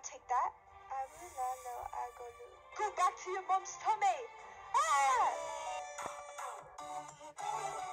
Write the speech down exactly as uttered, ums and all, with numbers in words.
take that. Amulalo agolu. Go back to your mom's tummy. Ah!